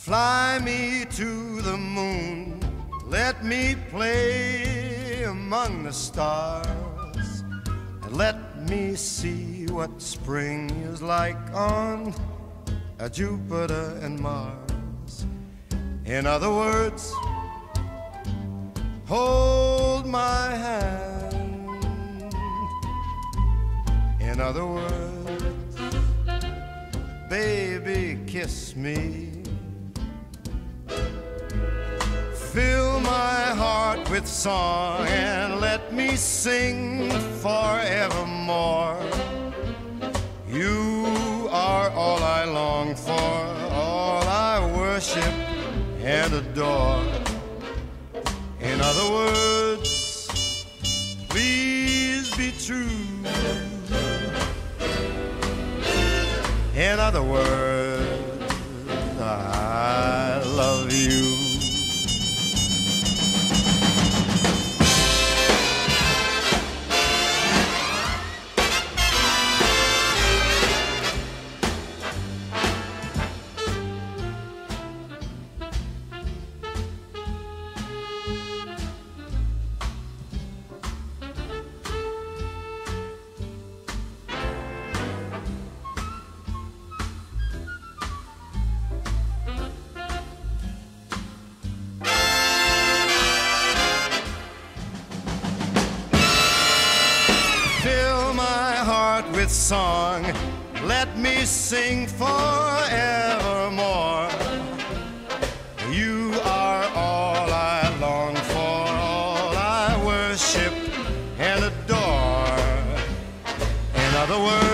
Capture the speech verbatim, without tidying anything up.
Fly me to the moon, let me play among the stars, and let me see what spring is like on a Jupiter and Mars. In other words, hold my hand. In other words, baby, kiss me. Fill my heart with song and let me sing forevermore. You are all I long for, all I worship and adore. In other words, please be true. In other words, I love you. With song, let me sing forevermore. You are all I long for, all I worship and adore. In other words,